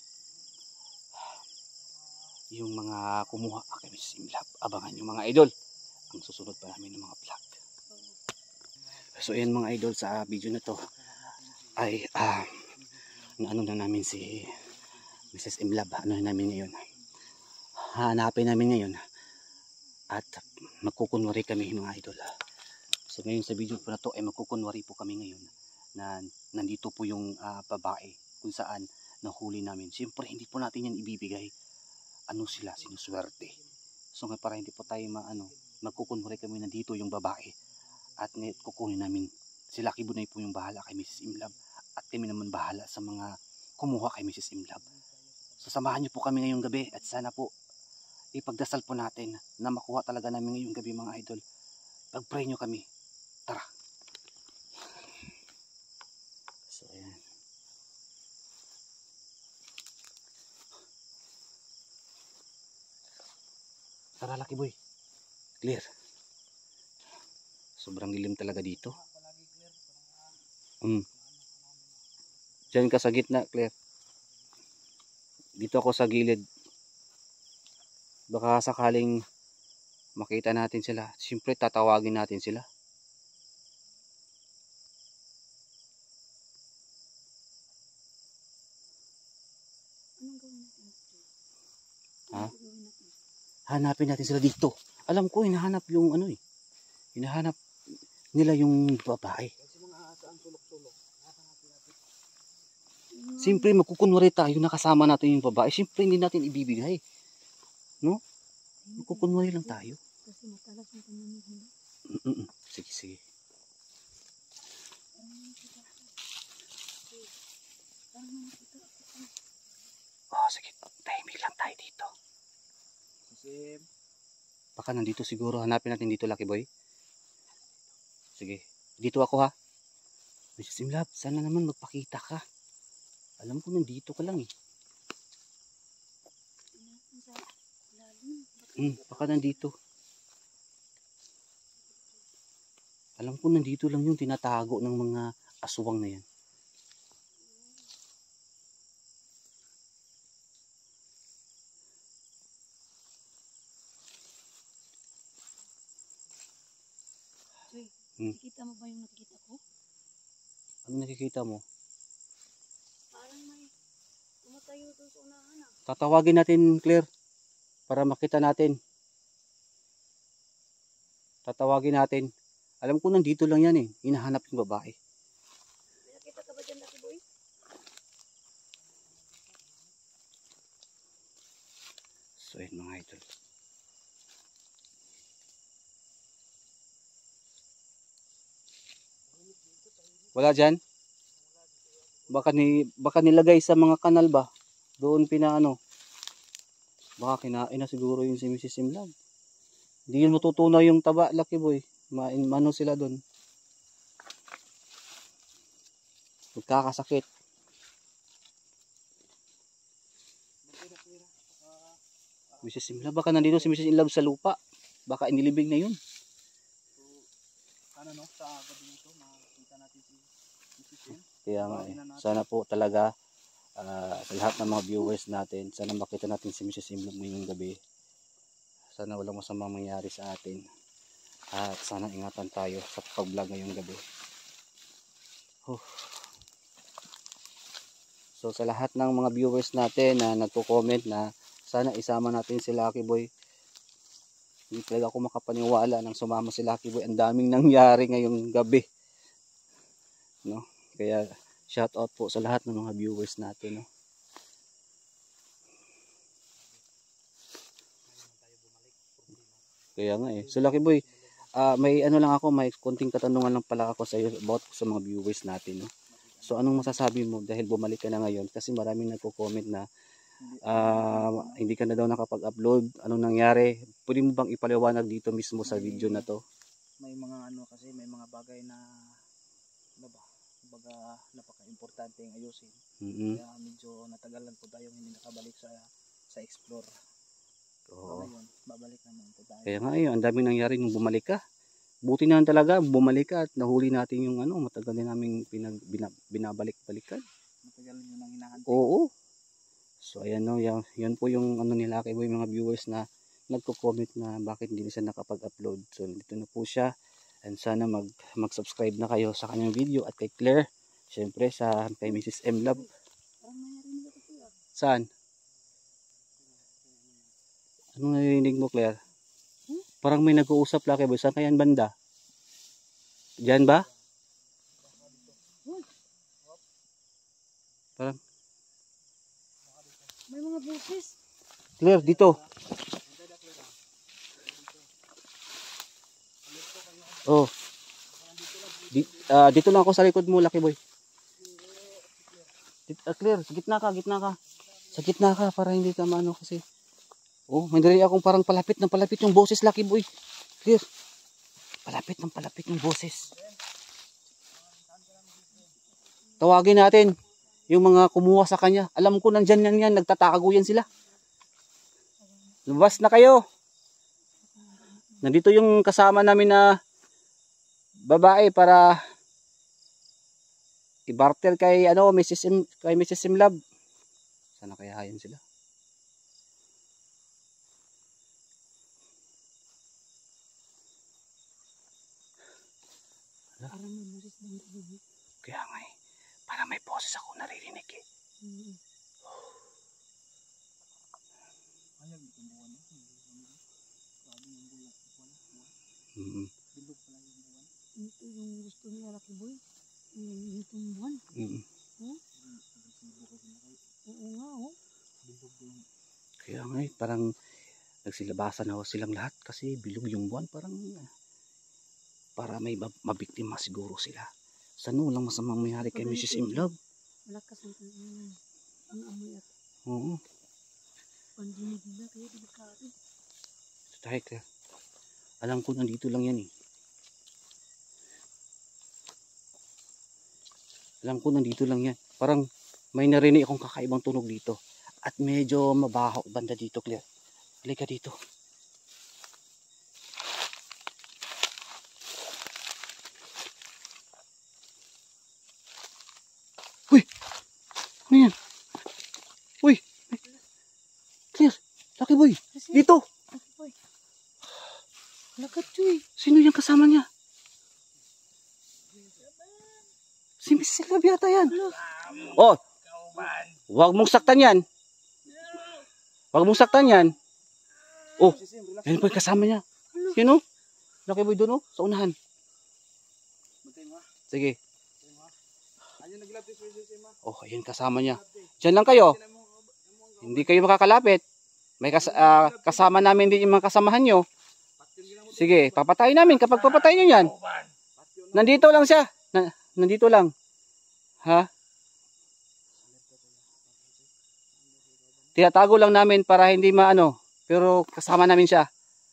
yung mga kumuha kay Missus Inlove. Abangan nyo mga idol. Ang susunod pa namin ng mga vlog. So ayan mga idol, sa video na to ay ah ano na namin si Missus Inlove. Ano na namin ngayon? Hanapin namin ngayon at magkukunwari kami mga idol. So ngayon sa video po na to ay magkukunwari po kami ngayon na nandito po yung ah, babae kung saan nahuli namin. Siyempre hindi po natin yan ibibigay. Ano sila, sinuswerte. So nga para hindi po tayo maano, magkukunwari kami nandito yung babae at ngayon kukunin namin si Lucky Bunay po yung bahala kay Missus Inlove at kami naman bahala sa mga kumuha kay Missus Inlove. So samahan niyo po kami ngayong gabi at sana po ipagdasal po natin na makuha talaga namin ngayong gabi mga idol. Pag-pray nyo kami. Tara. So ayan. Tara Lucky Boy. Clear. Sobrang dilim talaga dito. Mm. Diyan ka sa gitna, Clear. Dito ako sa gilid. Baka sakaling makita natin sila. Siyempre tatawagin natin sila. Anong gawin natin? Ha? Anong gawin natin? Hanapin natin sila dito. Alam ko, hinahanap yung ano eh. Hinahanap nila yung babae. Kasi mga saan sulok-sulok. Hahanapin natin. Siyempre magkukunwari tayo nakasama natin yung babae. Siyempre hindi natin ibibigay. No? Magkukunwari lang tayo. Kasi matalas yung panamig nila. Mm-mm. Sige, sige. Oh, sige. Tahimik lang tayo dito. Kasi Baka nandito siguro. Hanapin natin dito, Lucky Boy. Sige. Dito ako ha. Missus Inlove, sana naman magpakita ka. Alam ko nandito ka lang eh. Sa lalim. Hmm, baka nandito. Alam ko nandito lang yung tinatago ng mga aswang na yan. Joy, Hmm. nakikita mo ba yung nakikita ko? Ano nakikita mo? Parang may tumatayo doon sa unahan ah. Tatawagin natin, Claire, para makita natin. Tatawagin natin. Alam ko nandito lang yan eh. Hinahanap yung babae. May nakita ka ba dyan, Lucky Boy? Idol. Wala dyan? Baka, ni, baka nilagay sa mga kanal ba? Doon pinaano? Baka kinain na siguro yung si Missus Simlag. Hindi yun matutunaw yung taba, Lucky Boy. Ma Mano sila doon. Magkakasakit. Missus Simlag, baka nandito si Missus Simlag sa lupa. Baka inilibing na yun. Ano no, sa gabi nito, makikita natin si Missus Sim. Kaya nga eh, sana po talaga uh, sa lahat ng mga viewers natin, sana makita natin si Missus Simlag ngayong gabi. Sana walang masamang mangyari sa atin. At sana ingatan tayo sa pag-vlog ngayong gabi. Huh. So sa lahat ng mga viewers natin na nagko-comment na sana isama natin si Lucky Boy. Hindi talaga ako makapaniwala nang sumama si Lucky Boy. Ang daming nangyari ngayong gabi. No? Kaya shout out po sa lahat ng mga viewers natin. No? Kaya nga eh. So Lucky Boy, uh, may ano lang ako, may konting katanungan lang pala ako sa iyo about sa mga viewers natin. No? So anong masasabi mo dahil bumalik ka na ngayon? Kasi maraming nagko-comment na uh, hindi ka na daw nakapag-upload. Anong nangyari? Pwede mo bang ipaliwanag dito mismo sa video na to? May mga ano kasi, may mga bagay na ano ba, baga napaka-importante yung ayusin. Mm-hmm. Kaya medyo natagalan po tayo hindi nakabalik sa sa explore. Oo. So, ngayon, babalik naman po tayo. Kaya nga eh, ang daming nangyari nung bumalik ka. Buti na talaga, bumalik ka at nahuli natin yung ano, matagal din namin pinag, bina, binabalik-balikan. Matagal yun ang hinahantay. Oo. So ayan no, yan, yan po yung ano nila kay boy mga viewers na nagko-comment na bakit hindi siya nakapag-upload. So dito na po siya. And sana mag mag-subscribe na kayo sa kanyang video at kay Claire. Syempre sa kay Missus M Love. Saan? Anong narinig mo, Claire? Parang may nag-uusap Lucky Boy. Saan kaya yan banda? Diyan ba? Parang May mga busis. Claire, dito. Oh. Di, uh, dito lang ako sa likod mo, Lucky Boy. Dito, uh, Claire, sa gitna ka, gitna ka. Sa gitna ka para hindi ka maano kasi. Oh, may narinig akong parang palapit ng palapit yung boses, Lucky Boy. Clear. Palapit ng palapit yung boses. Tawagin natin yung mga kumuha sa kanya. Alam ko nandyan yan yan, nagtatago yan sila. Lumabas na kayo. Nandito yung kasama namin na babae para i-barter kay ano, Missus M, kay Missus Simlab. Sana kaya hayan sila. Kaya nga eh, para may boses ako naririnig eh. Mm-hmm. Ayun, yung buwan na. Grabe yung buwan. Mm-hmm. Bilog pala yung buwan. Ito yung gusto niya, Lucky Boy. Ito yung buwan. Mm-hmm. Huh? Oo nga, oh. Bilog yung... Kaya nga eh, parang nagsilabasan na silang lahat kasi bilog yung buwan. Parang para may mabiktima siguro sila. Sana walang masamang mayari kay Missus M Love. Malakas ang kanang ang amoy at Oo. pandinig nila kaya delikado. Tayo ka. Alam ko nandito lang yan eh. Alam ko nandito lang yan. Parang may narinig akong kakaibang tunog dito. At medyo mabaho banda dito, Claire. Halika dito. Uy! Ano yan? Uy! Claire! Lucky Boy! Dito! Lucky Boy. Lakat Chuy. Sino yung kasama niya? Si Missus Love yata yan. Oh! Huwag mong saktan yan. Huwag mong saktan yan. Oh! Yan po yung kasama niya. Sino? Lucky Boy doon oh, sa unahan. Sige. Ayun, naglap si Missus Sim. Oh, ayun kasama niya. Diyan lang kayo. Hindi kayo makakalapit. May kas ah, kasama namin din yung mga kasamahan nyo. Sige, papatayin namin kapag papatayin nyo yan. Nandito lang siya. Na, nandito lang. Ha? Tinatago lang namin para hindi maano. Pero kasama namin siya.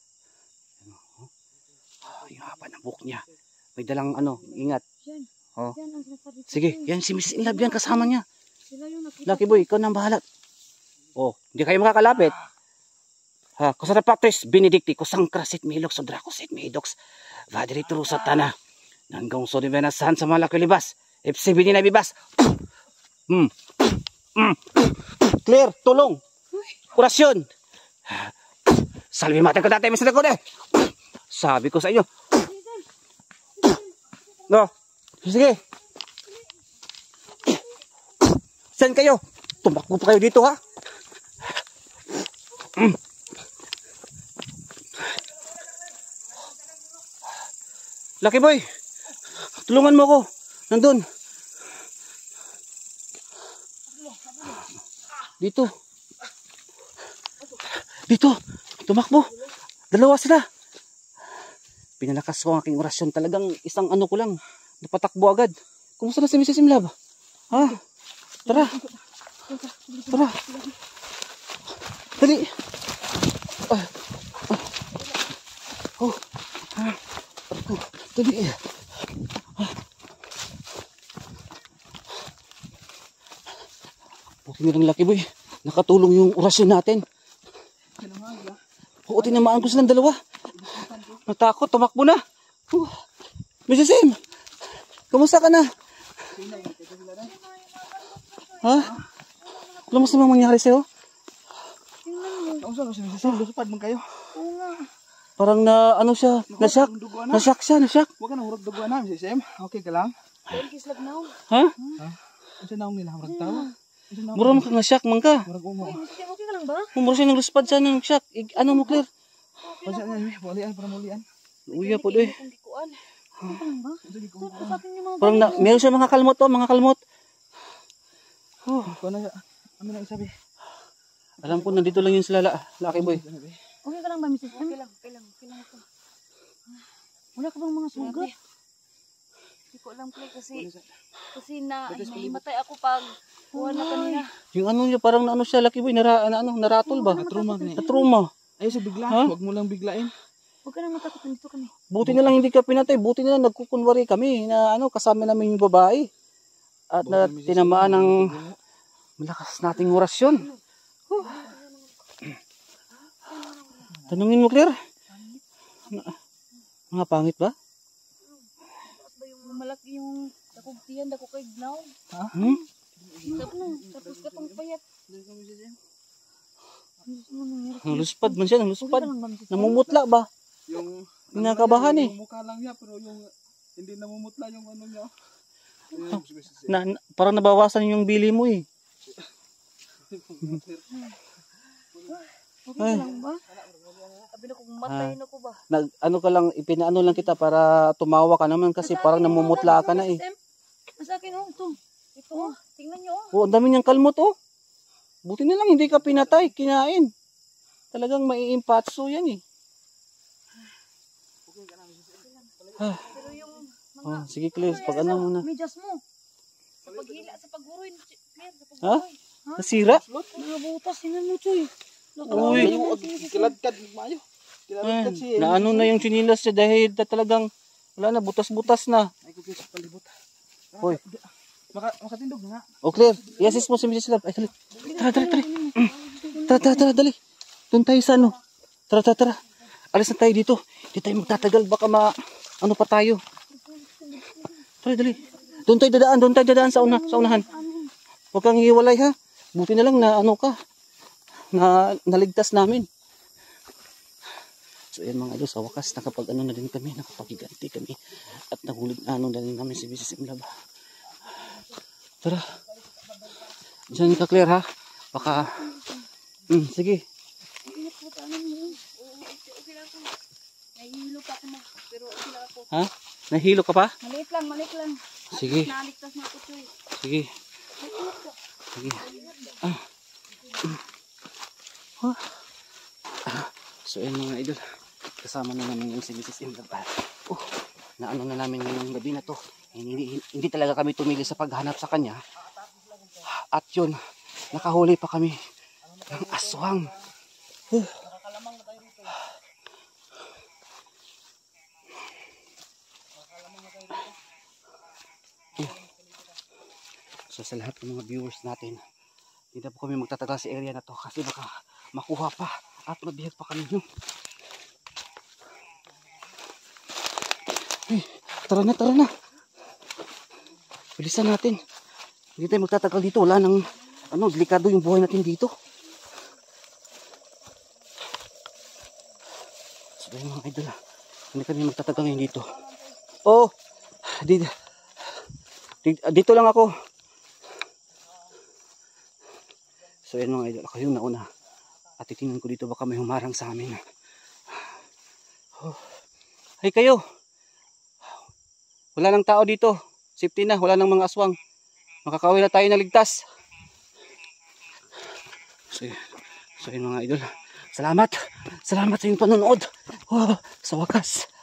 Oh, yung haba ng buhok niya. May dalang ano, ingat. Yan. Oh. Yan ang sinasabi ko. Sige, yan si Miss Inlove yan kasama niya. Sila yung nakita. Lucky boy, ikaw nang bahala. Oh, hindi kayo makakalapit. Ha, kusara patris benedicti kusang krasit milok so dracosit midox. Vadri trusa tana. Nanggang so di benasan sa malaki libas. F C B na bibas. Hmm. Hmm. Clear, tulong. Orasyon. Salve mata ko dati, Mister Code. Sabi ko sa inyo. No. Sige. Saan kayo? Tumakbo pa kayo dito, ha? Mm. Lucky boy, tulungan mo ako. Nandun. Dito. Dito. Tumakbo. Dalawa sila. Pinalakas ko ang aking orasyon. Talagang isang ano ko lang. Napatakbo agad. Kumusta na si Missus Imlab? Ha? Tara. Tara. Dali. Ah. Ah. Oh. Ah. Oh. Dali. Ah. Buti nilang Lucky boy. Nakatulong yung orasyon natin. Oo, tinamaan ko silang dalawa. Natakot, tumakbo na. Uh. Missus Im, kumusta ka na? Ha? Alam mo sa mga mangyari sa'yo? Kamusta mo si Missus Im? Lusupad man kayo. Oo nga. Parang na, ano siya, nasyak. Nasyak siya, nasyak. Huwag ka na hurag duguan na, Missus Im. Okay ka lang? Dahil kislap na ako. Ha? Ano siya naong nila, hurag tawa? Mura mo kang nasyak, man ka. Hurag umo. Uy, Mister, okay ka lang ba? Mura siya ng luspad siya ng nasyak. I- Ano mo, Claire? Pasya na, mulian para mulian. Uya po, doy. Kung gikuan. Okay ka lang ba? Ito, sa akin yung mga Parang na, meron siya mga kalmot, oh, mga kalmot. Oh, Kung ano siya, ano na isabi? alam ko, nandito lang yung sila, la- Lucky boy. Okay ka lang ba, Missus Okay lang, okay lang, okay lang ako. Wala ka bang mga sugat? Hindi ko alam Clay kasi kasi na nahimatay ako pag kuha na kanina. Yung ano niya, parang na ano siya, Lucky boy, nara, na, ano, naratol ba? Natruma ka niya. Natruma. Ay, sa bigla. Ha? Huwag mo lang biglain. Huwag ka nang matakot, nandito kami. Buti na lang hindi ka pinatay, buti na lang nagkukunwari kami na ano, kasama namin yung babae. At na tinamaan ng malakas nating orasyon. Huh. Tanungin mo, Claire. Na- Mga pangit ba? Yung malaki yung dakugtiyan, dako kay gnaw. Hmm? Tapos tapos katong payat. Ang luspad man siya, ang Okay luspad. ka lang ba, Missus Namumutla ba? Yung Kinakabahan eh. Yung mukha lang niya, pero yung hindi namumutla yung ano niya. Na, na- parang nabawasan yung bili mo eh. Okay ka lang ba? Sabi na kung matay na ko ba. Nag, ano ka lang, ipinaano lang kita para tumawa ka naman kasi parang namumutla ka na eh. Sa akin, oh, ito. Ito, oh, tingnan niyo oh. Oh, ang dami niyang kalmot oh. Buti na lang hindi ka pinatay, kinain. Talagang maiimpatso yan eh. Ah, Pero yung oh, mga sige Claire, pag ano muna. Medyas mo. sa paghila, sa pagguroy, clear, sa Ha? pagguroy. Nasira? Mga butas, sinan mo, Choy. Uy. Kiladkad, mayo. Kiladkad siya. Na ano na yung chinilas siya dahil na talagang wala na, butas-butas na. Ay, kukis sa palibot. Hoy. Maka, makatindog na nga. Oh Claire, i-assist mo si Missus Love. Ay, dali. Tara, tara, tara. Mm. Tara, tara, tara, dali. Doon tayo sa ano. Tara, tara, tara. Alis na tayo dito. Hindi tayo magtatagal. Baka ma... Ano pa tayo. Tara, dali. Doon tayo dadaan. Doon tayo dadaan sa, una, sa unahan. Huwag kang hiwalay ha. Buti na lang na ano ka. Na naligtas namin. So yan mga idol. Sa wakas nakapag ano na din kami. Nakapagiganti kami. At nahulig ano na din namin si Missus Imlab. Tara. Diyan ka Claire ha. Baka... Mm, sige. Okay lang ako. Nahihilo pa ako na, pero okay lang ako. Ha? Nahilo ka pa? Maliit lang, maliit lang. Sige. Naligtas na ako, Choy. Sige. Sige. Ah. Mm. Ah. So ayun mga idol, kasama na namin yung si Missus Imlab. Oh, naano na namin ngayong gabi na to. Hindi, hindi talaga kami tumili sa paghanap sa kanya. At yun, nakahuli pa kami ng aswang. Oh. So sa lahat ng mga viewers natin, hindi na po kami magtatagal sa area na to kasi baka makuha pa at mabihag pa kami nyo. Hey, tara na, tara na. Bilisan natin. Hindi tayo magtatagal dito. Wala nang, ano, delikado yung buhay natin dito. So yun mga idol, hindi kami magtatagal ngayon dito. Oh, dito, dito lang ako. So yun mga idol, ako yung nauna. At titingnan ko dito baka may humarang sa amin. Oh. Hey kayo. Wala nang tao dito. Safety na, wala nang mga aswang. Makakauwi na tayo na ligtas. So, so yun mga idol. Salamat. Salamat sa inyong panonood. Oh, sa wakas.